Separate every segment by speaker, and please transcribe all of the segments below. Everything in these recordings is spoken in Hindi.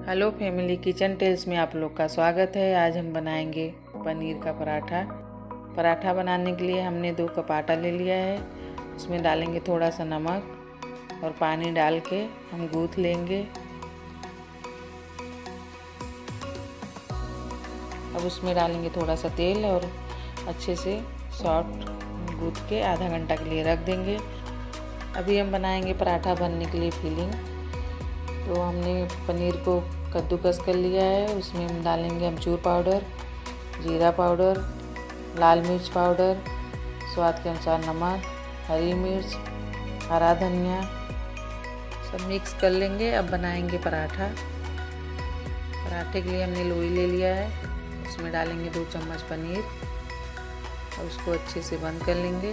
Speaker 1: हेलो फैमिली, किचन टेल्स में आप लोग का स्वागत है। आज हम बनाएंगे पनीर का पराठा बनाने के लिए हमने 2 कप आटा ले लिया है। उसमें डालेंगे थोड़ा सा नमक और पानी डाल के हम गूँथ लेंगे। अब उसमें डालेंगे थोड़ा सा तेल और अच्छे से सॉफ्ट गूँथ के आधा घंटा के लिए रख देंगे। अभी हम बनाएंगे पराठा बनने के लिए फिलिंग। तो हमने पनीर को कद्दूकस कर लिया है। उसमें हम डालेंगे अमचूर पाउडर, जीरा पाउडर, लाल मिर्च पाउडर, स्वाद के अनुसार नमक, हरी मिर्च, हरा धनिया, सब मिक्स कर लेंगे। अब बनाएंगे पराठे के लिए हमने लोई ले लिया है। उसमें डालेंगे 2 चम्मच पनीर और उसको अच्छे से बंद कर लेंगे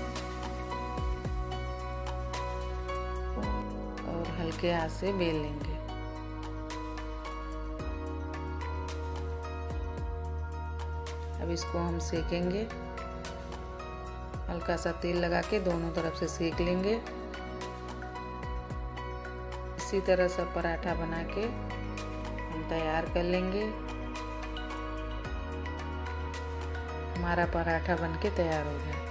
Speaker 1: और हल्के हाथ से बेल लेंगे। अब इसको हम सेकेंगे। हल्का सा तेल लगा के दोनों तरफ से सेक लेंगे। इसी तरह सब पराठा बना के हम तैयार कर लेंगे। हमारा पराठा बनके तैयार हो गया।